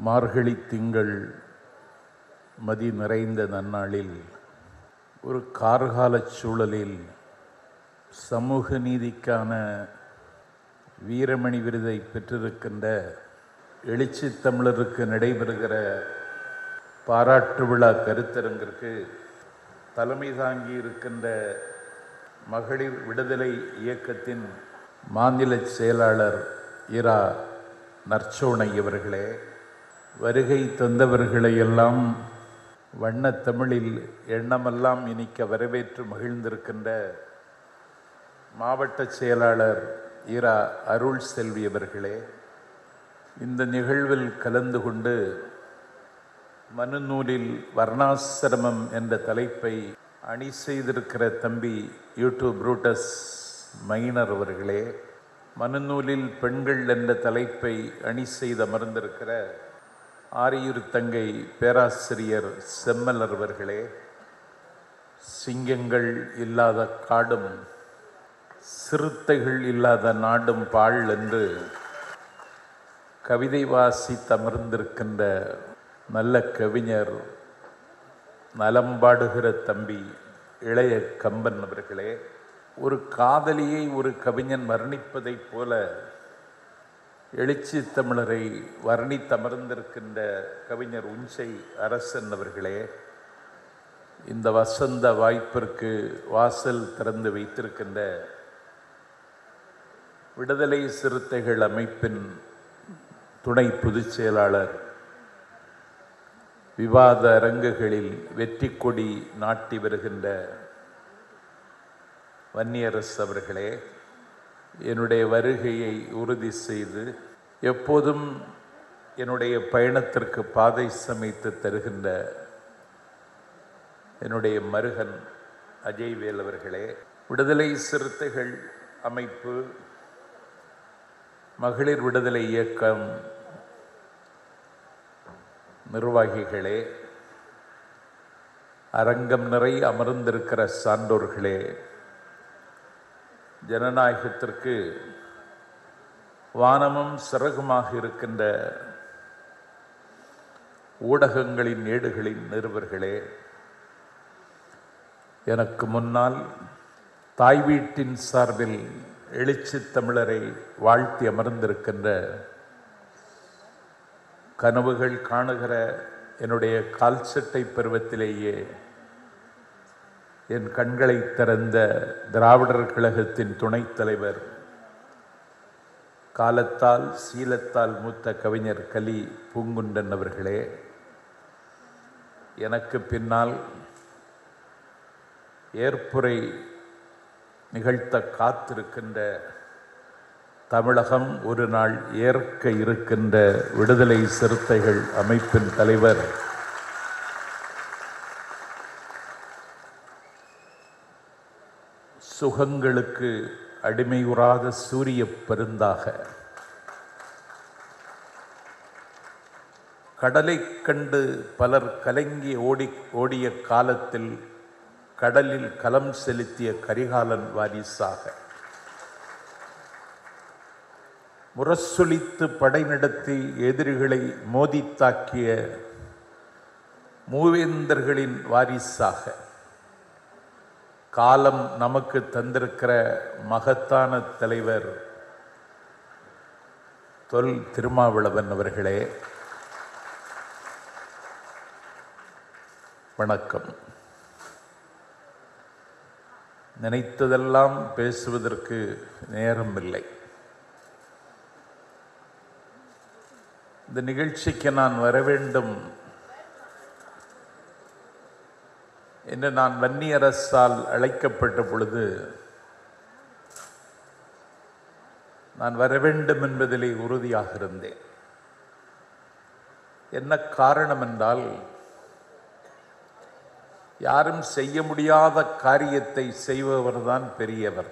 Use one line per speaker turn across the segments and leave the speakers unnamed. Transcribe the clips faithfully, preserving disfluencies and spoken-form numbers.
மார்கழி திங்கள் மதி நிறைந்த நன்னாளில் ஒரு கார்கால சூழலில் சமூக நீதிக்கான வீரமணி விருதை பெற்றிருக்கின்ற எழுச்சி தமிழருக்கு நடைபெறுகிற பாராட்டு விழா கருத்தரங்கிற்கு தலைமை தாங்கி இருக்கின்ற மகளிர் விடுதலை இயக்கத்தின் மாநில செயலாளர் இரா நற்சோனை அவர்களே, வருகை தந்தவர்களை எல்லாம் வண்ணத்தமிழில் எண்ணமெல்லாம் இனிக்க வரவேற்று மகிழ்ந்திருக்கின்ற மாவட்ட செயலாளர் இரா அருள் செல்வி அவர்களே, இந்த நிகழ்வில் கலந்து கொண்டு மனுநூலில் வர்ணாசிரமம் என்ற தலைப்பை அணி செய்திருக்கிற தம்பி யூடியூப் ப்ரூட்டஸ் மைனர் அவர்களே, மனுநூலில் பெண்கள் என்ற தலைப்பை அணி செய்து அமர்ந்திருக்கிற ஆரியூர் தங்கை பேராசிரியர் செம்மலர் அவர்களே, சிங்கங்கள் இல்லாத காடும் சிறுத்தைகள் இல்லாத நாடும் பாழ் என்று கவிதை வாசித்து அமர்ந்திருக்கின்ற நல்ல கவிஞர் நலம்பாடுகிற தம்பி இளைய கம்பன் அவர்களே, ஒரு காதலியை ஒரு கவிஞன் வர்ணிப்பதைப் போல எழுச்சி தமிழரை வர்ணித்தமர்ந்திருக்கின்ற கவிஞர் உஞ்சை அரசன் அவர்களே, இந்த வசந்த வாய்ப்பிற்கு வாசல் திறந்து வைத்திருக்கின்ற விடுதலை சிறுத்தைகள் அமைப்பின் துணை பொதுச் செயலாளர், விவாத அரங்குகளில் வெற்றி கொடி நாட்டி வருகின்ற வன்னியரசு அவர்களே, என்னுடைய வருகையை உறுதி செய்து எப்போதும் என்னுடைய பயணத்திற்கு பாதை சமைத்து தருகின்ற என்னுடைய மருகன் அஜய்வேல் அவர்களே, விடுதலை சிறுத்தைகள் அமைப்பு, மகளிர் விடுதலை இயக்கம் நிர்வாகிகளே, அரங்கம் நிறை அமர்ந்திருக்கிற சான்றோர்களே, ஜனநாயகத்திற்கு வானமும் சிறகுமாக இருக்கின்ற ஊடகங்களின் ஏடுகளின் நிருபர்களே, எனக்கு முன்னால் தாய் வீட்டின் சார்பில் எழுச்சி தமிழரை வாழ்த்தி அமர்ந்திருக்கின்ற கனவுகள் காணுகிற என்னுடைய கால்சட்டை பருவத்திலேயே என் கண்களை திறந்த திராவிடர் கழகத்தின் துணைத் தலைவர், காலத்தால் சீலத்தால் மூத்த கவிஞர் கலி பூங்குண்டன் அவர்களே, எனக்கு பின்னால் ஏற்புரை நிகழ்த்த காத்திருக்கின்ற தமிழகம் ஒரு நாள் ஏற்க இருக்கின்ற விடுதலை சிறுத்தைகள் அமைப்பின் தலைவர் சுகங்களுக்கு அடிமையுறாத சூரிய பருந்தாக, கடலை கண்டு பலர் கலங்கி ஓடி ஓடிய காலத்தில் கடலில் கலம் செலுத்திய கரிகாலன் வாரிசாக, முரசொலித்து படை நடத்தி எதிரிகளை மோதி தாக்கிய மூவேந்தர்களின் வாரிசாக, காலம் நமக்கு தந்திருக்கிற மகத்தான தலைவர் தொல் திருமாவளவன் அவர்களே, வணக்கம். நினைத்ததெல்லாம் பேசுவதற்கு நேரம் இல்லை. இந்த நிகழ்ச்சிக்கு நான் வர வேண்டும் என்று நான் வன்னியரசால் அழைக்கப்பட்ட பொழுது நான் வர வேண்டும் என்பதிலே உறுதியாக இருந்தேன். என்ன காரணம் என்றால், யாரும் செய்ய முடியாத காரியத்தை செய்பவர்தான் பெரியவர்.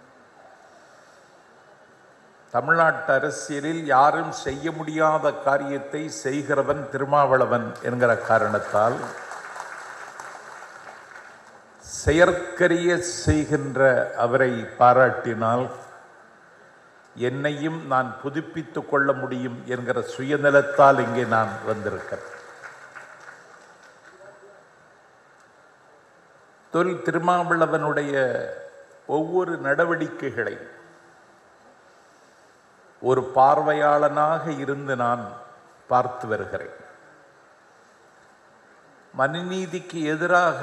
தமிழ்நாட்டு அரசியலில் யாரும் செய்ய முடியாத காரியத்தை செய்கிறவன் திருமாவளவன் என்கிற காரணத்தால் செயற்கரிய செய்கின்ற அவரை பாராட்டினால் என்னையும் நான் புதுப்பித்துக் கொள்ள முடியும் என்கிற சுயநலத்தால் இங்கே நான் வந்திருக்கிறேன். தொல் திருமாவளவனுடைய ஒவ்வொரு நடவடிக்கைகளை ஒரு பார்வையாளனாக இருந்து நான் பார்த்து வருகிறேன். மனுநீதிக்கு எதிராக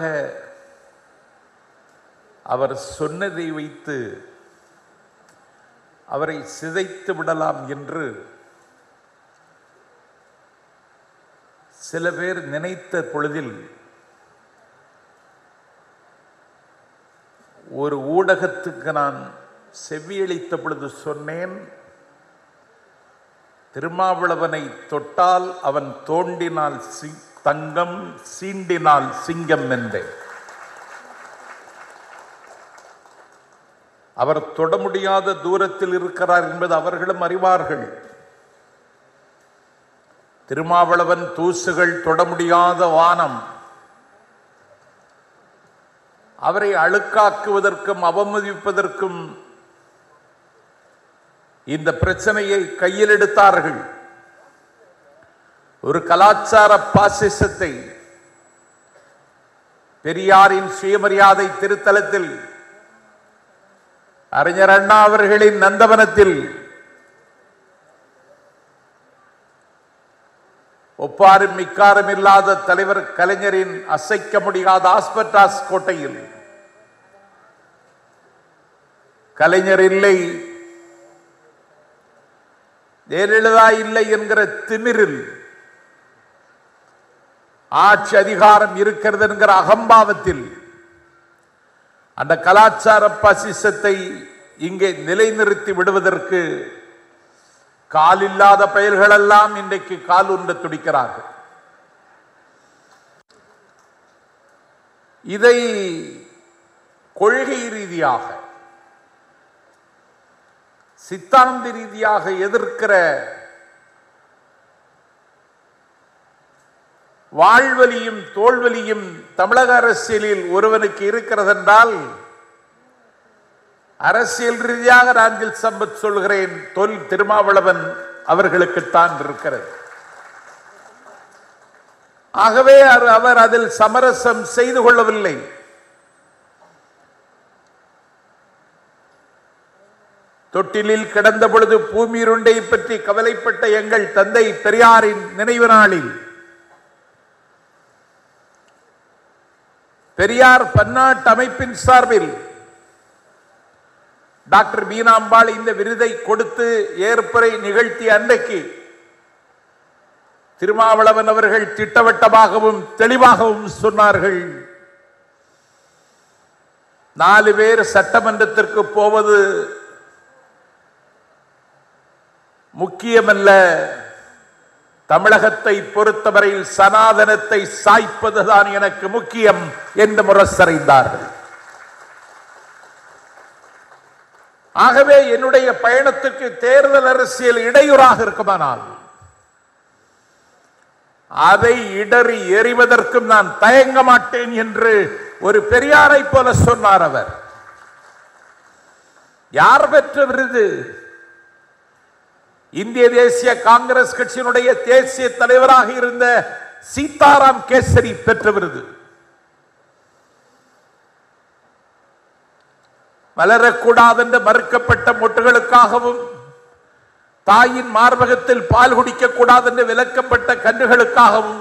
அவர் சொன்னதை வைத்து அவரை சிதைத்து விடலாம் என்று சில பேர் நினைத்த பொழுதில் ஒரு ஊடகத்துக்கு நான் செவியளித்த பொழுது சொன்னேன், திருமாவளவனை தொட்டால் அவன் தோண்டினால் தங்கம், சீண்டினால் சிங்கம் என்றேன். அவர் தொட முடியாத தூரத்தில் இருக்கிறார் என்பது அவர்களும் அறிவார்கள். திருமாவளவன் தூசுகள் தொட முடியாத வானம். அவரை அழுக்காக்குவதற்கும் அவமதிப்பதற்கும் இந்த பிரச்சனையை கையில் எடுத்தார்கள். ஒரு கலாச்சார பாசிசத்தை பெரியாரின் சுயமரியாதை திருத்தலத்தில் அறிஞர் அண்ணா அவர்களின் நந்தவனத்தில் ஒப்பாரும் மிக்காரும் இல்லாத தலைவர் கலைஞரின் அசைக்க முடியாத ஆஸ்பெட்டாஸ் கோட்டையில் கலைஞர் இல்லை, ஜெயலலிதா இல்லை என்கிற திமிரில் ஆட்சி அதிகாரம் இருக்கிறது என்கிற அகம்பாவத்தில் அந்த கலாச்சார பாசிசத்தை இங்கே நிலைநிறுத்தி விடுவதற்கு காலில்லாத பெயர்களெல்லாம் இன்றைக்கு கால் உண்ட துடிக்கிறார்கள். இதை கொள்கை ரீதியாக சித்தாந்த ரீதியாக எதிர்க்கிற வாழ்வலியும் தோல்வலியும் தமிழக அரசியலில் ஒருவனுக்கு இருக்கிறது என்றால், அரசியல் ரீதியாக நாஞ்சில் சம்பத் சொல்கிறேன், தொல் திருமாவளவன் அவர்களுக்குத்தான் இருக்கிறது. ஆகவே அவர் அதில் சமரசம் செய்து கொள்ளவில்லை. தொட்டிலில் கிடந்த பொழுது பூமியுருண்டை பற்றி கவலைப்பட்ட எங்கள் தந்தை பெரியாரின் நினைவு நாளில் பெரியார் பன்னாட்டு அமைப்பின் சார்பில் டாக்டர் மீனாம்பாள் இந்த விருதை கொடுத்து ஏற்புரை நிகழ்த்திய அன்றைக்கு திருமாவளவன் அவர்கள் திட்டவட்டமாகவும் தெளிவாகவும் சொன்னார்கள், நாலு பேர் சட்டமன்றத்திற்கு போவது முக்கியமல்ல, தமிழகத்தை பொறுத்தவரையில் சனாதனத்தை சாய்ப்பதுதான் எனக்கு முக்கியம் என்று முரசறைந்தார்கள். ஆகவே என்னுடைய பயணத்துக்கு தேர்தல் அரசியல் இடையூறாக இருக்குமானால் அதை இடறி எறிவதற்கும் நான் தயங்க மாட்டேன் என்று ஒரு பெரியாரை போல சொன்னார் அவர். யார் பெற்ற விருது? இந்திய தேசிய காங்கிரஸ் கட்சியினுடைய தேசிய தலைவராக இருந்த சீதாராம் கேசரி பெற்ற விருது. மலரக்கூடாது என்று மறுக்கப்பட்ட மொட்டுகளுக்காகவும், தாயின் மார்பகத்தில் பால் குடிக்க கூடாது என்று விலக்கப்பட்ட கன்றுகளுக்காகவும்,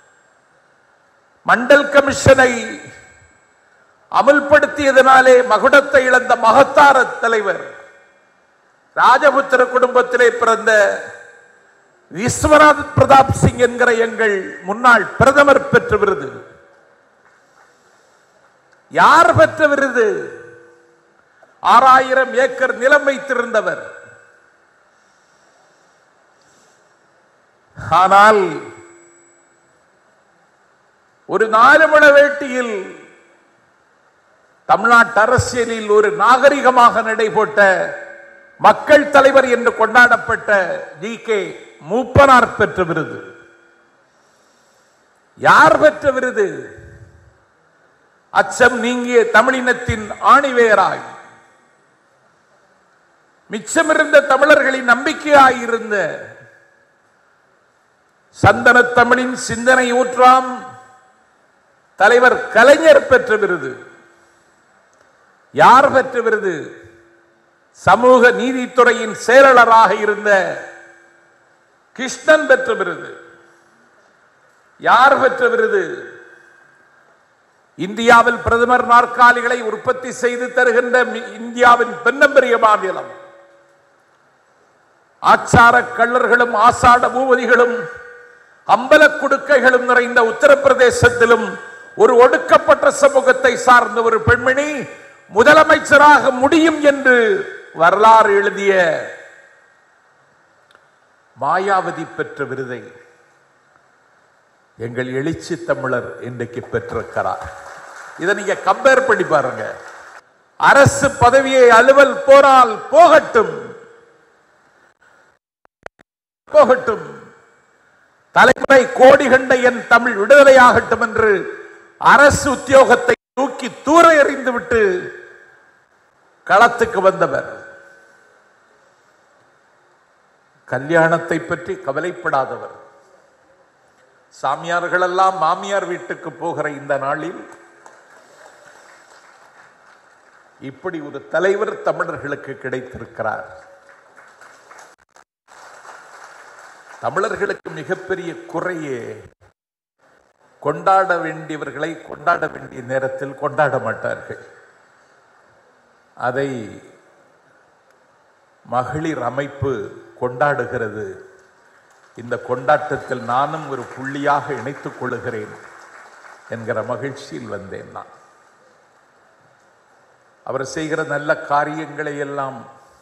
மண்டல் கமிஷனை அமுல்படுத்தியதனாலே மகுடத்தை இழந்த மகத்தார தலைவர், ராஜபுத்திர குடும்பத்திலே பிறந்த விஸ்வநாத் பிரதாப் சிங் என்கிற எங்கள் முன்னாள் பிரதமர் பெற்ற விருது. யார் பெற்ற விருது? ஆறாயிரம் ஏக்கர் நிலம் வைத்திருந்தவர். ஆனால் ஒரு நாலு மண வேட்டியில் தமிழ்நாட்டு அரசியலில் ஒரு நாகரிகமாக நடைபோட்ட மக்கள் தலைவர் என்று கொண்டாடப்பட்ட ஜி கே மூப்பனார் பெற்ற விருது. யார் பெற்ற விருது? அச்சம் நீங்கிய தமிழினத்தின் ஆணிவேராய் மிச்சமிருந்த தமிழர்களின் நம்பிக்கையாயிருந்த சந்தன தமிழின் சிந்தனை ஊற்றாம் தலைவர் கலைஞர் பெற்ற விருது. யார் பெற்ற விருது? சமூக நீதித்துறையின் செயலாளராக இருந்த கிருஷ்ணன் பெற்ற விருது. யார் பெற்ற விருது? இந்தியாவில் பிரதமர் நாற்காலிகளை உற்பத்தி செய்து தருகின்ற இந்தியாவின் பெண்ணம்பெரிய மாநிலம். ஆச்சார கள்ளர்களும் ஆசாட பூபதிகளும் அம்பல குடுக்கைகளும் நிறைந்த உத்தரப்பிரதேசத்திலும் ஒரு ஒடுக்கப்பட்ட சமூகத்தை சார்ந்த ஒரு பெண்மணி முதலமைச்சராக முடியும் என்று வரலாறு எழுதிய மாயாவதி பெற்ற விருதை எங்கள் எழுச்சி தமிழர் இன்றைக்கு பெற்றிருக்கிறார். இதை நீங்க கம்பேர் பண்ணி பாருங்க. அரசு பதவியை அலுவல் போனால் போகட்டும் போகட்டும், தலைமுறை கோடி கண்ட என் தமிழ் விடுதலையாகட்டும் என்று அரசு உத்தியோகத்தை தூக்கி தூர எறிந்து விட்டு களத்துக்கு வந்தவர். கல்யாணத்தை பற்றி கவலைப்படாதவர். சாமியார்கள் எல்லாம் மாமியார் வீட்டுக்கு போகிற இந்த நாளில் இப்படி ஒரு தலைவர் தமிழர்களுக்கு கிடைத்திருக்கிறார். தமிழர்களுக்கு மிகப்பெரிய குறையே கொண்டாட வேண்டியவர்களை கொண்டாட வேண்டிய நேரத்தில் கொண்டாட மாட்டார்கள். அதை மகளிர் அமைப்பு கொண்டாடுகிறது. இந்த கொண்டாட்டத்தில் நானும் ஒரு புள்ளியாக இணைத்துக் கொள்ளுகிறேன் என்கிற மகிழ்ச்சியில் வந்தேன். நான் அவர் செய்கிற நல்ல காரியங்களை எல்லாம்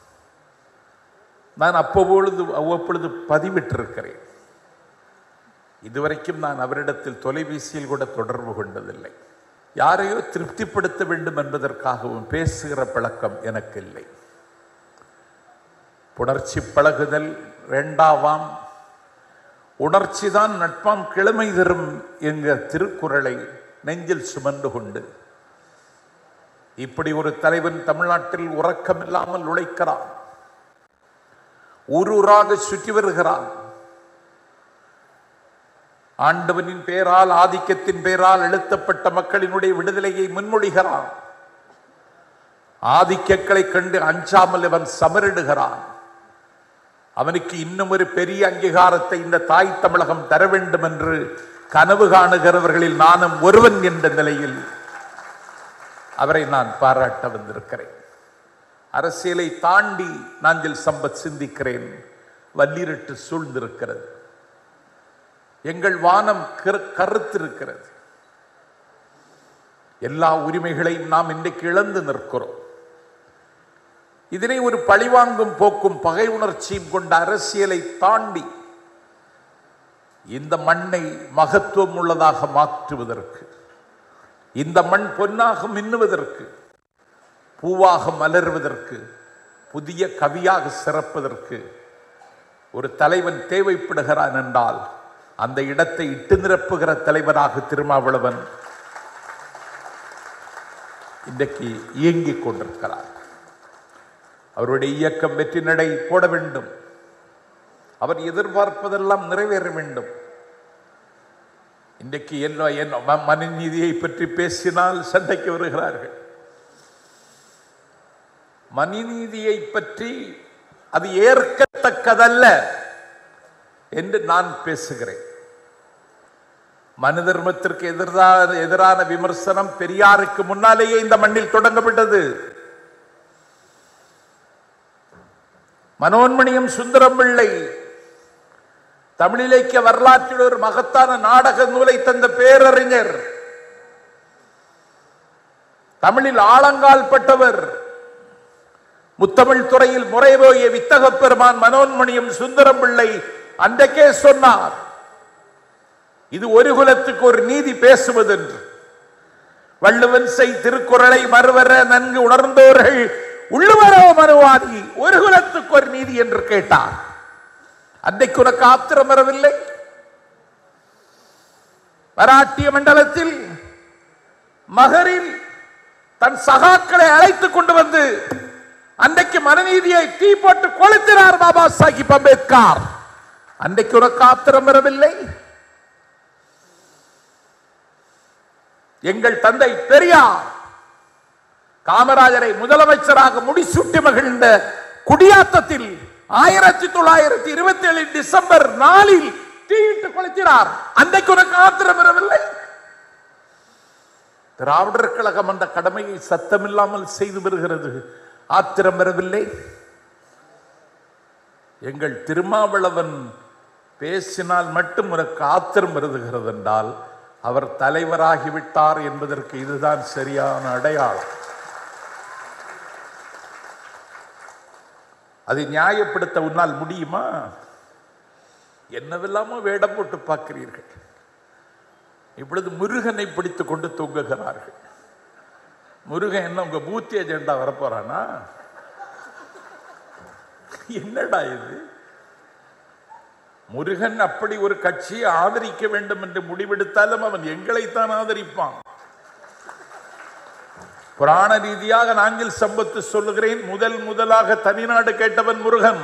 நான் அப்பொழுது அவ்வப்பொழுது பதிவிட்டிருக்கிறேன். இதுவரைக்கும் நான் அவரிடத்தில் தொலைபேசியில் கூட தொடர்பு கொண்டதில்லை. யாரையோ திருப்திப்படுத்த வேண்டும் என்பதற்காகவும் பேசுகிற பழக்கம் எனக்கு இல்லை. புணர்ச்சி பழகுதல் வேண்டாவாம், உணர்ச்சி தான் நட்பாம் கிழமை தரும் என்கிற திருக்குறளை நெஞ்சில் சுமந்து கொண்டு இப்படி ஒரு தலைவன் தமிழ்நாட்டில் உறக்கமில்லாமல் உழைக்கிறான். ஊரூராக சுற்றி வருகிறான். ஆண்டவனின் பெயரால், ஆதிக்கத்தின் பெயரால் எழுத்தப்பட்ட மக்களினுடைய விடுதலையை முன்மொழிகிறான். ஆதிக்கங்களை கண்டு அஞ்சாமல் அவன் சமரிடுகிறான். அவனுக்கு இன்னும் ஒரு பெரிய அங்கீகாரத்தை இந்த தாய் தமிழகம் தர வேண்டும் என்று கனவு காணுகிறவர்களில் நானும் ஒருவன் என்ற நிலையில் அவரை நான் பாராட்ட வந்திருக்கிறேன். அரசியலை தாண்டி நாஞ்சில் சம்பத் சிந்திக்கிறேன். வல்லிரட்டு சூழ்ந்திருக்கிறது. எங்கள் வானம் கருத்திருக்கிறது. எல்லா உரிமைகளையும் நாம் இன்றைக்கு இழந்து நிற்கிறோம். இதனை ஒரு பழிவாங்கும் போக்கும் பகை உணர்ச்சியும் கொண்ட அரசியலை தாண்டி இந்த மண்ணை மகத்துவம் உள்ளதாக மாற்றுவதற்கு, இந்த மண் பொன்னாக மின்னுவதற்கு, பூவாக மலர்வதற்கு, புதிய கவியாக சிறப்பதற்கு ஒரு தலைவன் தேவைப்படுகிறான் என்றால் அந்த இடத்தை இட்டு நிரப்புகிற தலைவராக திருமாவளவன் இன்றைக்கு இயங்கிக் கொண்டிருக்கிறார். அவருடைய இயக்கம் வெற்றி நடை போட வேண்டும். அவர் எதிர்பார்ப்பதெல்லாம் நிறைவேற வேண்டும். இன்றைக்கு என்ன மனுநீதியை பற்றி பேசினால் சண்டைக்கு வருகிறார்கள். மனுநீதியை பற்றி அது ஏற்கத்தக்கதல்ல என்று நான் பேசுகிறேன். மனு தர்மத்திற்கு எதிரான எதிரான விமர்சனம் பெரியாருக்கு முன்னாலேயே இந்த மண்ணில் தொடங்கப்பட்டது. மனோன்மணியம் சுந்தரம் பிள்ளை தமிழிலக்கிய வரலாற்றில் ஒரு மகத்தான நாடக நூலை தந்த பேரறிஞர், தமிழில் ஆழங்கால் பட்டவர், முத்தமிழ் துறையில் முறைபோய வித்தக பெருமான் மனோன்மணியம் சுந்தரம் பிள்ளை அன்றைக்கே சொன்னார், இது ஒரு குலத்துக்கு ஒரு நீதி பேசுவதென்று. வள்ளுவன் செய் திருக்குறளை மறுவர நன்கு உணர்ந்தோர்கள் உள்ளுவரோ மனுவாதி ஒரு குலத்துக்கு ஒரு நீதி என்று கேட்டார். அன்றைக்கு உனக்கு ஆத்திரம் வரவில்லை? மராட்டிய மண்டலத்தில் மகரில் தன் சகாக்களை அழைத்துக் கொண்டு வந்து அன்றைக்கு மனநீதியை தீ போட்டு கொளுத்தினார் பாபா சாஹிப் அம்பேத்கர். அன்றைக்கு உனக்கு ஆத்திரம் வரவில்லை? எங்கள் தந்தை பெரியார் காமராஜரை முதலமைச்சராக முடிசூட்டி மகிழ்ந்த குடியாத்தத்தில் ஆயிரத்தி தொள்ளாயிரத்தி இருபத்தி ஏழு டிசம்பர் நாளில் தீயிட்டு கொளுத்தினார். அன்றைக்கு உனக்கு ஆத்திரம் வரவில்லை? திராவிடர் கழகம் அந்த கடமையை சத்தமில்லாமல் செய்து வருகிறது. ஆத்திரம் வரவில்லை? எங்கள் திருமாவளவன் பேசினால் மட்டும் உனக்கு ஆத்திரம் வருகிறது என்றால் அவர் தலைவராகிவிட்டார் என்பதற்கு இதுதான் சரியான அடையாளம். அதை நியாயப்படுத்த உன்னால் முடியுமா? என்னவெல்லாமோ வேடம் போட்டு பார்க்கிறீர்கள். இப்பொழுது முருகனை பிடித்துக் கொண்டு தூங்குகிறார்கள். முருகன் என்ன உங்க பூத்தி அஜெண்டா வரப்போறானா? என்னடா இது? முருகன் அப்படி ஒரு கட்சியை ஆதரிக்க வேண்டும் என்று முடிவெடுத்தாலும் அவன் எங்களைத்தான் ஆதரிப்பான். புராண ரீதியாக நாங்கள் சம்பத்து சொல்லுகிறேன். முதல் முதலாக தனிநாடு கேட்டவன் முருகன்.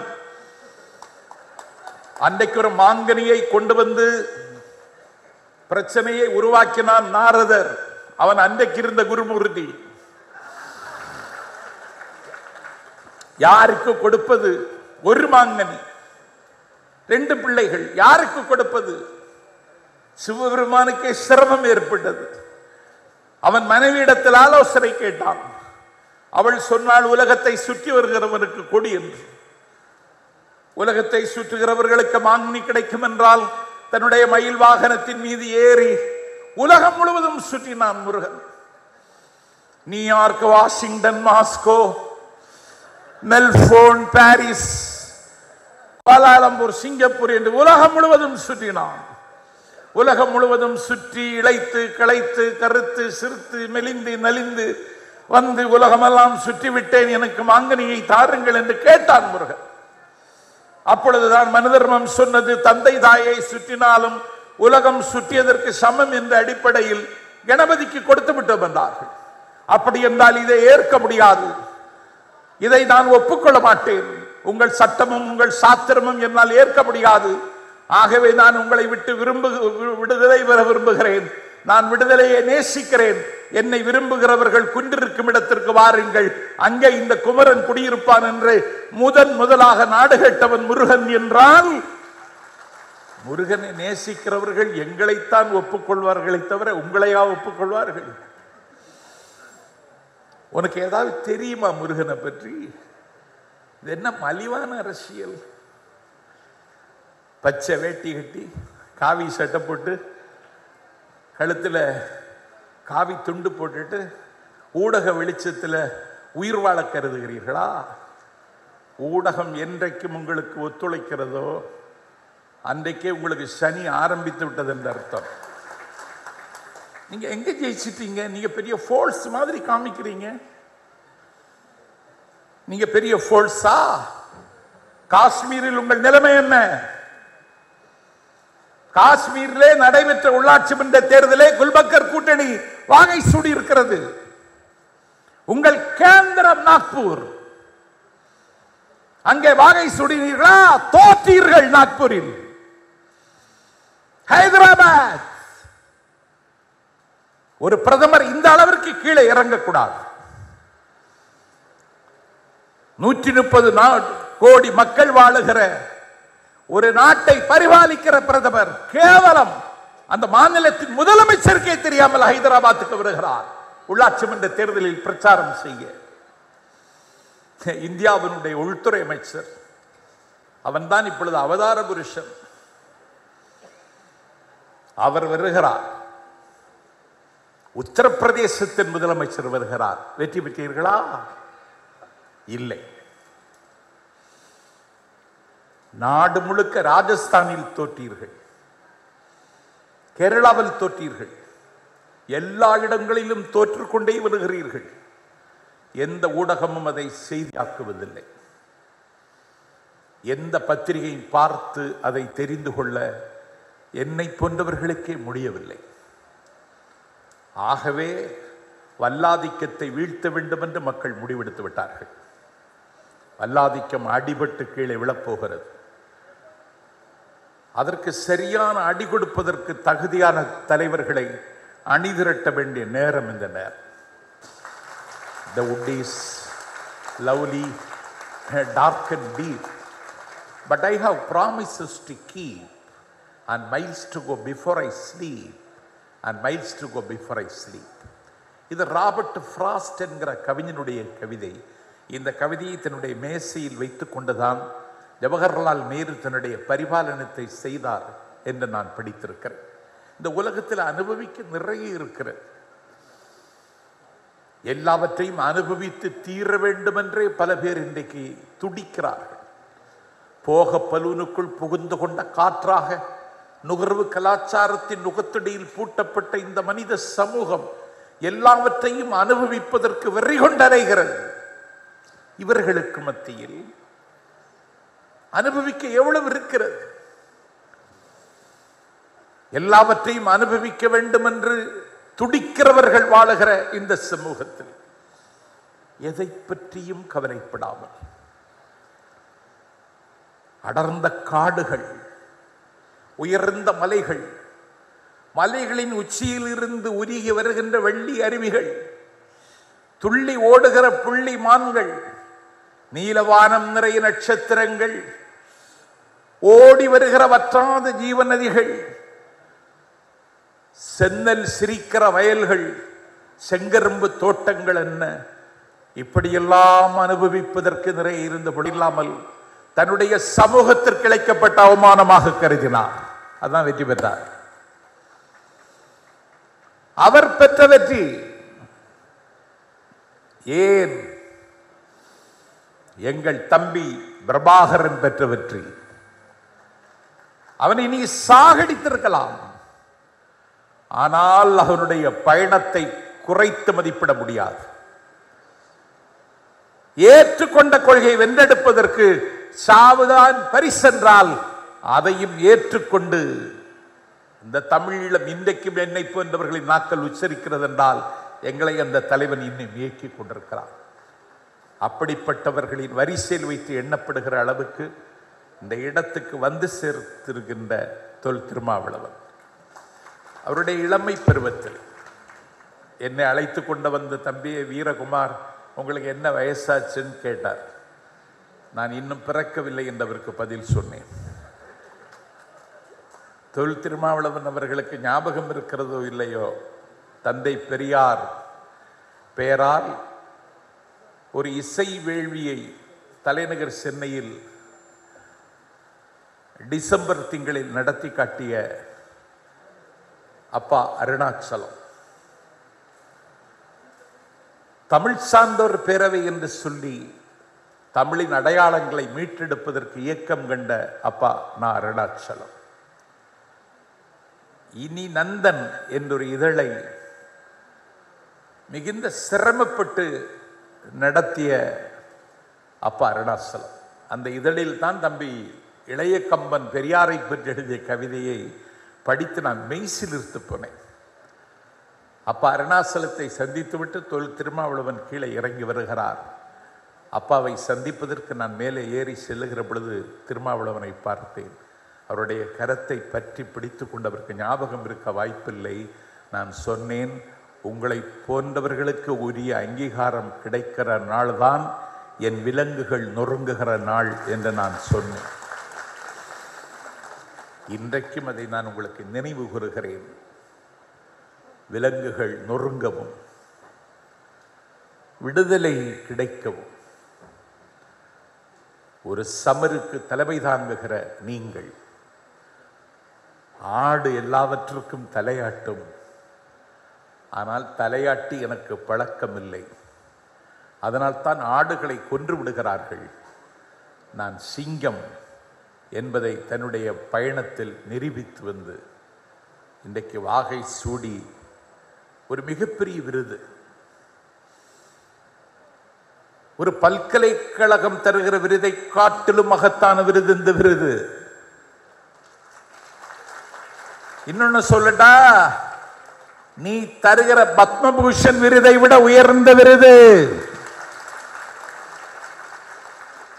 அன்றைக்கு ஒரு மாங்கனியை கொண்டு வந்து பிரச்சனையை உருவாக்கினான் நாரதர். அவன் அன்றைக்கு இருந்த குருமூர்த்தி. யாருக்கு கொடுப்பது? ஒரு மாங்கனி, ரெண்டு பிள்ளைகள், யாருக்கு கொடுப்பது? சிவபெருமானுக்கே சிரமம் ஏற்பட்டது. அவன் மனைவியிடத்தில் ஆலோசனை கேட்டான். அவள் சொன்னாள், உலகத்தை சுற்றி வருகிறவனுக்கு கொடி என்று. உலகத்தை சுற்றுகிறவர்களுக்கு மாங்கனி கிடைக்கும் என்றால் தன்னுடைய மயில் வாகனத்தின் மீது ஏறி உலகம் முழுவதும் சுற்றினான் Murugan. New York, Washington, Moscow, Melbourne, Paris, Kuala Lumpur, Singapore என்று உலகம் முழுவதும் சுற்றினான். உலகம் முழுவதும் சுற்றி இழைத்து களைத்து கருத்து சிறுத்து மெலிந்து நலிந்து வந்து உலகமெல்லாம் சுற்றி விட்டேன், எனக்கு மாங்கனியை தாருங்கள் என்று கேட்டான் முருகன். அப்பொழுதுதான் மனுதர்மம் சொன்னது, தந்தை தாயை சுற்றினாலும் உலகம் சுற்றியதற்கு சமம் என்ற அடிப்படையில் கணபதிக்கு கொடுத்து விட்டோம் என்றார்கள். அப்படி என்றால் இதை ஏற்க முடியாது, இதை நான் ஒப்புக்கொள்ள மாட்டேன், உங்கள் சட்டமும் உங்கள் சாத்திரமும் என்னால் ஏற்க முடியாது. ஆகவே நான் உங்களை விட்டு விரும்பு விடுதலை பெற விரும்புகிறேன். நான் விடுதலையை நேசிக்கிறேன். என்னை விரும்புகிறவர்கள் குன்றிருக்கும் இடத்திற்கு வாருங்கள், அங்கே இந்த குமரன் குடியிருப்பான் என்று முதன் முதலாக நாடு கேட்டவன் முருகன் என்றால், முருகனை நேசிக்கிறவர்கள் எங்களைத்தான் ஒப்புக்கொள்வார்களை தவிர உங்களையா ஒப்புக்கொள்வார்கள்? உனக்கு ஏதாவது தெரியுமா முருகனை பற்றி? இது என்ன மலிவான அரசியல்? பச்சை வேட்டி கட்டி காவி சட்டை போட்டு கழுத்தில் காவி துண்டு போட்டுட்டு ஊடக வெளிச்சத்தில் உயிர் வாழ கருதுகிறீர்களா? ஊடகம் என்றைக்கும் உங்களுக்கு ஒத்துழைக்கிறதோ அன்றைக்கே உங்களுக்கு சனி ஆரம்பித்து விட்டது என்று அர்த்தம். நீங்க எங்க ஜெயிச்சிட்டீங்க? நீங்க பெரிய ஃபோர்ஸ் மாதிரி காமிக்கிறீங்க. நீங்க பெரிய ஃபோர்ஸா? காஷ்மீரில் உங்கள் நிலைமை என்ன? காஷ்மீரிலே நடைபெற்ற உள்ளாட்சி மன்ற தேர்தலே குல்பக்கர் கூட்டணி வாகை சூடி இருக்கிறது. உங்கள் கேந்திரம் நாக்பூர், அங்கே வாகை சூடினீர்களா? தோற்றீர்கள் நாக்பூரில். ஹைதராபாத் ஒரு பிரதமர் இந்த அளவிற்கு கீழே இறங்கக்கூடாது. நூற்றி முப்பது கோடி மக்கள் வாழுகிற ஒரு நாட்டை பரிபாலிக்கிற பிரதமர் கேவலம் அந்த மாநிலத்தின் முதலமைச்சருக்கே தெரியாமல் ஹைதராபாத்துக்கு வருகிறார் உள்ளாட்சி மன்ற தேர்தலில் பிரச்சாரம் செய்ய. இந்தியாவினுடைய உள்துறை அமைச்சர் அவன்தான் இப்பொழுது அவதார புருஷன். அவர் வருகிறார். உத்தரப்பிரதேசத்தின் முதலமைச்சர் வருகிறார். வெற்றி பெற்றீர்களா? இல்லை. நாடு முழுக்க ராஜஸ்தானில் தோற்றீர்கள், கேரளாவில் தோற்றீர்கள், எல்லா இடங்களிலும் தோற்றுக்கொண்டே வருகிறீர்கள். எந்த ஊடகமும் அதை செய்தியாக்குவதில்லை. எந்த பத்திரிகையும் பார்த்து அதை தெரிந்து கொள்ள என்னை போன்றவர்களுக்கே முடியவில்லை. ஆகவே வல்லாதிக்கத்தை வீழ்த்த வேண்டும் என்று மக்கள் முடிவெடுத்து விட்டார்கள். வல்லாதிக்கம் அடிபட்டு கீழே விழப்போகிறது. அதற்கு சரியான அடி கொடுப்பதற்கு தகுதியான தலைவர்களை அணிதிரட்ட வேண்டிய நேரம் இந்த நேரம். The wood is lovely, dark and deep, but I have promises to keep and miles to go before I sleep and miles to go before I sleep. இது ராபர்ட் ஃப்ராஸ்ட் என்கிற கவிஞனுடைய கவிதை. இந்த கவிதையை தன்னுடைய மேசையில் வைத்துக் கொண்டுதான் ஜவஹர்லால் நேரு தன்னுடைய பரிபாலனத்தை செய்தார் என்று நான் படித்திருக்கிறேன். இந்த உலகத்தில் அனுபவிக்க நிறைய இருக்கிறது. எல்லாவற்றையும் அனுபவித்து தீர வேண்டும் என்றே பல பேர் இன்றைக்கு துடிக்கிறார்கள். போக பலூனுக்குள் புகுந்து கொண்ட காற்றாக நுகர்வு கலாச்சாரத்தின் நுகத்தடியில் பூட்டப்பட்ட இந்த மனித சமூகம் எல்லாவற்றையும் அனுபவிப்பதற்கு வெறி கொண்டடைகிறது. இவர்களுக்கு மத்தியில் அனுபவிக்க எவ்வளவு இருக்கிறது? எல்லாவற்றையும் அனுபவிக்க வேண்டும் என்று துடிக்கிறவர்கள் வாழுகிற இந்த சமூகத்தில் எதை பற்றியும் கவலைப்படாமல் அடர்ந்த காடுகள், உயர்ந்த மலைகள், மலைகளின் உச்சியில் இருந்து உருகி வருகின்ற வெள்ளி அருவிகள், துள்ளி ஓடுகிற புள்ளி மான்கள், நீலவானம் நிறைய நட்சத்திரங்கள், ஓடி வருகிற வற்றாத ஜீவ நதிகள், சென்னல் சிரிக்கிற வயல்கள், செங்கரும்பு தோட்டங்கள் என்ன, இப்படியெல்லாம் அனுபவிப்பதற்கு நிறைய இருந்தபடி இல்லாமல் தன்னுடைய சமூகத்திற்கு இழைக்கப்பட்ட அவமானமாக கருதினார். அதான் வெற்றி பெற்றார். அவர் பெற்ற வெற்றி ஏன் எங்கள் தம்பி பிரபாகரன் பெற்ற வெற்றி. அவனை நீ சாகடித்திருக்கலாம், ஆனால் அவனுடைய பயணத்தை குறைத்து மதிப்பிட முடியாது. ஏற்றுக்கொண்ட கொள்கை வென்றெடுப்பதற்கு சாவுதான் பரிசென்றால் அதையும் ஏற்றுக்கொண்டு இந்த தமிழீழம் இன்றைக்கும் என்னை போன்றவர்களின் நாக்கள் உச்சரிக்கிறது என்றால் எங்களை அந்த தலைவன் இன்னும் இயக்கிக் கொண்டிருக்கிறார். அப்படிப்பட்டவர்களின் வரிசையில் வைத்து எண்ணப்படுகிற அளவுக்கு இந்த இடத்துக்கு வந்து சேர்த்திருக்கின்ற தொல் திருமாவளவன் அவருடைய இளமை பருவத்தில் என்னை அழைத்து கொண்டு வந்த தம்பியை வீரகுமார், உங்களுக்கு என்ன வயசாச்சுன்னு கேட்டார். நான் இன்னும் பிறக்கவில்லை என்றவருக்கு பதில் சொன்னேன். தொல் திருமாவளவன் அவர்களுக்கு ஞாபகம் இருக்கிறதோ இல்லையோ, தந்தை பெரியார் பெயரால் ஒரு இசை வேள்வியை தலைநகர் சென்னையில் டிசம்பர் திங்களில் நடத்தி காட்டிய அப்பா அருணாச்சலம். தமிழ் சார்ந்தோர் பேரவை என்று சொல்லி தமிழின் அடையாளங்களை மீட்டெடுப்பதற்கு இயக்கம் கண்ட அப்பா நான் அருணாச்சலம். இனி நந்தன் என்றொரு இதழை மிகுந்த சிரமப்பட்டு நடத்திய அப்பா அருணாச்சலம். அந்த இதழில் தான் தம்பி இளைய கம்பன் பெரியாரை பற்றி எழுதிய கவிதையை படித்து நான் மெய்சிலிர்த்து போனேன். அப்பா அருணாச்சலத்தை சந்தித்துவிட்டு தொல் திருமாவளவன் கீழே இறங்கி வருகிறார். அப்பாவை சந்திப்பதற்கு நான் மேலே ஏறி செல்லுகிற பொழுது திருமாவளவனை பார்த்தேன். அவருடைய கரத்தை பற்றி பிடித்து கொண்டவருக்கு ஞாபகம் இருக்க வாய்ப்பில்லை. நான் சொன்னேன், உங்களை போன்றவர்களுக்கு உரிய அங்கீகாரம் கிடைக்கிற நாள்தான் என் விலங்குகள் நொறுங்குகிற நாள் என்று நான் சொன்னேன். இன்றைக்கும் அதை நான் உங்களுக்கு நினைவு கூறுகிறேன். விலங்குகள் நொறுங்கவும் விடுதலை கிடைக்கவும் ஒரு சமருக்கு தலைமை தாங்குகிற நீங்கள், ஆடு எல்லாவற்றுக்கும் தலையாட்டும், ஆனால் தலையாட்டி எனக்கு பழக்கமில்லை, அதனால் தான் ஆடுகளை கொன்று விடுகிறார்கள், நான் சிங்கம் என்பதை தன்னுடைய பயணத்தில் நிரூபித்து வந்து இன்றைக்கு வாகை சூடி ஒரு மிகப்பெரிய விருது, ஒரு பல்கலைக்கழகம் தருகிற விருதை காட்டிலும் மகத்தான விருது இந்த விருது. இன்னொன்னு சொல்லட்டா, நீ தருகிற பத்மபூஷன் விருதை விட உயர்ந்த விருது.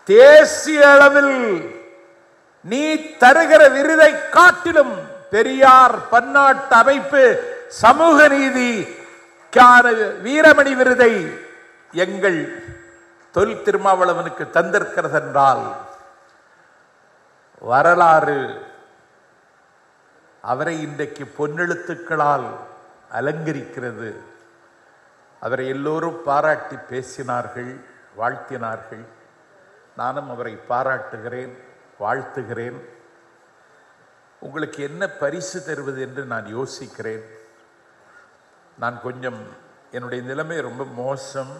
தேசிய அளவில் நீ தருகிற விருதை காட்டிலும் பெரியார் பன்னாட்டு அமைப்பு சமூக நீதி வீரமணி விருதை எங்கள் தொல் திருமாவளவனுக்கு தந்திருக்கிறது என்றால் வரலாறு அவரை இன்றைக்கு பொன்னெழுத்துக்களால் அலங்கரிக்கிறது. அவரை எல்லோரும் பாராட்டி பேசினார்கள், வாழ்த்தினார்கள். நானும் அவரை பாராட்டுகிறேன், வாழ்த்துகிறேன். உங்களுக்கு என்ன பரிசு தருவது என்று நான் யோசிக்கிறேன். நான் கொஞ்சம் என்னுடைய நிலைமை ரொம்ப மோசம்.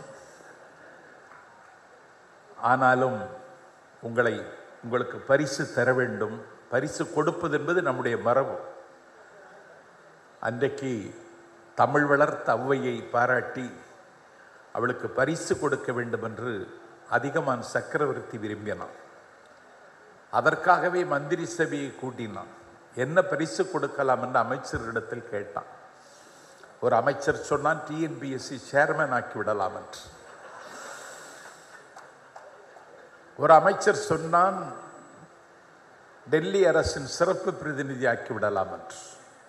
ஆனாலும் உங்களை உங்களுக்கு பரிசு தர வேண்டும். பரிசு கொடுப்பது என்பது நம்முடைய மரபு. அன்றைக்கு தமிழ் வளர்த்த ஔவையை பாராட்டி அவளுக்கு பரிசு கொடுக்க வேண்டும் என்று அதிகமான் சக்கரவர்த்தி விரும்பினான். அதற்காகவே மந்திரி சபையை கூட்டினான். என்ன பரிசு கொடுக்கலாம் என்று அமைச்சர்களிடத்தில் கேட்டான். ஒரு அமைச்சர் சொன்னான், டிஎன்பிஎஸ்சி சேர்மன் ஆக்கி விடலாம் என்று. ஒரு அமைச்சர் சொன்னான், டெல்லி அரசின் சிறப்பு பிரதிநிதி ஆக்கி விடலாம் என்று.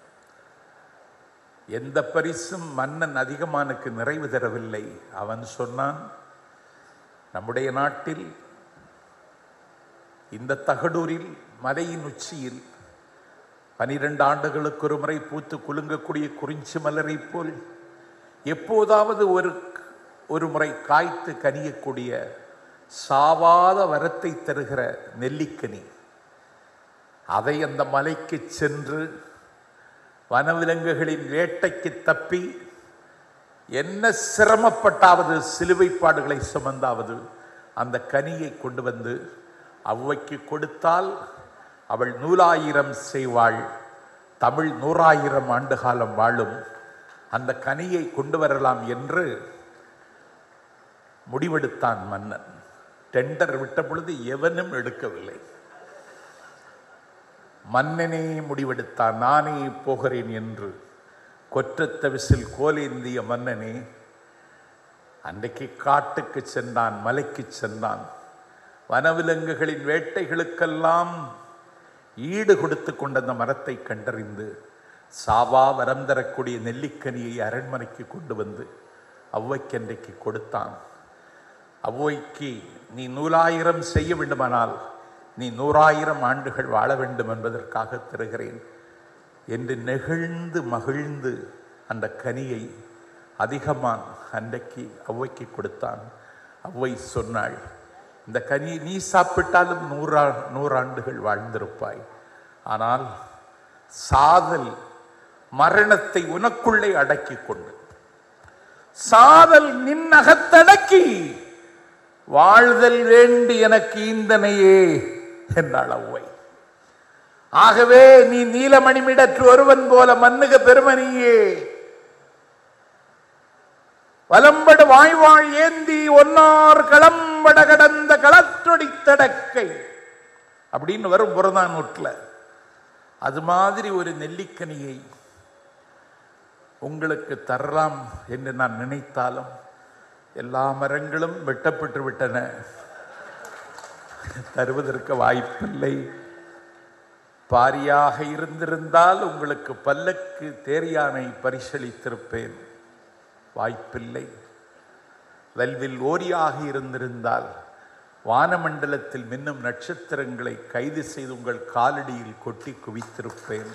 எந்த பரிசும் மன்னன் அதிகமானுக்கு நிறைவு தரவில்லை. அவன் சொன்னான், நம்முடைய நாட்டில் இந்த தகடூரில் மலையின் உச்சியில் பனிரெண்டு ஆண்டுகளுக்கு ஒரு முறை பூத்து குலுங்கக்கூடிய குறிஞ்சி மலரை போல் எப்போதாவது ஒரு ஒரு முறை காய்த்து கனியக்கூடிய சாவாத வரத்தை தருகிற நெல்லிக்கனி, அதை அந்த மலைக்கு சென்று வனவிலங்குகளின் வேட்டைக்கு தப்பி என்ன சிரமப்பட்டாவது சிலுவைப்பாடுகளை சுமந்தாவது அந்த கனியை கொண்டு வந்து ஔவைக்கு கொடுத்தால் அவள் நூலாயிரம் செய்வாள், தமிழ் நூறாயிரம் ஆண்டு காலம் வாழும். அந்த கனியை கொண்டு வரலாம் என்று முடிவெடுத்தான் மன்னன். டெண்டர் விட்ட பொழுது எவனும் எடுக்கவில்லை. மன்னனே முடிவெடுத்தான், நானே போகிறேன் என்று. கொற்றத்த விசில் கோலேந்திய மன்னனே அன்றைக்கு காட்டுக்கு சென்றான், மலைக்கு சென்றான். வனவிலங்குகளின் வேட்டைகளுக்கெல்லாம் ஈடு கொடுத்து கொண்ட அந்த மரத்தை கண்டறிந்து சாவா வரம் தரக்கூடிய நெல்லிக்கனியை அரண்மனைக்கு கொண்டு வந்து ஔவைக்கு அன்றைக்கு கொடுத்தான். ஔவைக்கு, நீ நூலாயிரம் செய்ய வேண்டுமானால் நீ நூறாயிரம் ஆண்டுகள் வாழ வேண்டும் என்பதற்காக தருகிறேன் என்று நெகிழ்ந்து மகிழ்ந்து அந்த கனியை அதிகமான் அன்றைக்கு ஔவைக்கு கொடுத்தான். ஔவை சொன்னாள், இந்த கனியை நீ சாப்பிட்டாலும் நூறா நூறாண்டுகள் வாழ்ந்திருப்பாய். ஆனால் சாதல் மரணத்தை உனக்குள்ளே அடக்கி கொண்டு, சாதல் நின்னகத்தடக்கி வாழ்தல் வேண்டி எனக்கு ஈந்தனையே என்றாள் ஔவை. ஆகவே நீ நீலமணிமிடற்று ஒருவன் போல மன்னுக பெருமணியே, வலம்படு வாய்வாழ் ஏந்தி ஒன்னார் களம்பட கடந்த களற்றொடி தடக்கை அப்படின்னு வரும் புறநானூற்றில். அது மாதிரி ஒரு நெல்லிக்கனியை உங்களுக்கு தரலாம் என்று நான் நினைத்தாலும் எல்லா மரங்களும் வெட்டப்பட்டு விட்டன, தருவதற்கு வாய்ப்பில்லை. பாரியாக இருந்திருந்தால் உங்களுக்கு பல்லக்கு தேரியானை பரிசளித்திருப்பேன், வாய்ப்பில்லை. வல்வில் ஓரியாக இருந்திருந்தால் வானமண்டலத்தில் மின்னும் நட்சத்திரங்களை கைது செய்து உங்கள் காலடியில் கொட்டி குவித்திருப்பேன்.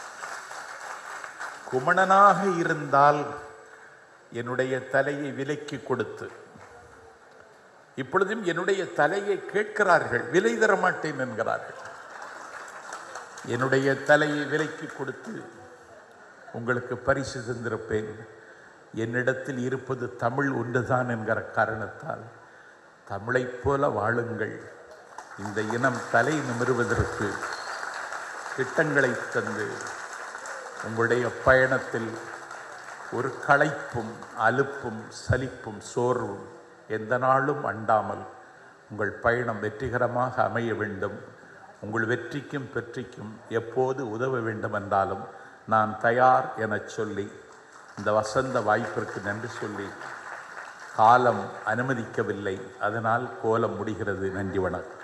குமணனாக இருந்தால் என்னுடைய தலையை விலைக்கு கொடுத்து, இப்பொழுதும் என்னுடைய தலையை கேட்கிறார்கள், விலை தர மாட்டேன் என்கிறார்கள். என்னுடைய தலையை விலைக்கு கொடுத்து உங்களுக்கு பரிசு தந்திருப்பேன். என்னிடத்தில் இருப்பது தமிழ் ஒன்றுதான் என்கிற காரணத்தால் தமிழைப் போல வாழுங்கள். இந்த இனம் தலை நிமிருவதற்கு திட்டங்களை தந்து உங்களுடைய பயணத்தில் ஒரு களைப்பும் அலுப்பும் சலிப்பும் சோர்வும் எந்த நாளும் அண்டாமல் உங்கள் பயணம் வெற்றிகரமாக அமைய வேண்டும். உங்கள் வெற்றிக்கும் பெற்றிக்கும் எப்போது உதவ வேண்டும் என்றாலும் நான் தயார் என சொல்லி இந்த வசந்த வாய்ப்பிற்கு நன்றி சொல்லி காலம் அனுமதிக்கவில்லை. அதனால் கோலம் முடிகிறது. நன்றி, வணக்கம்.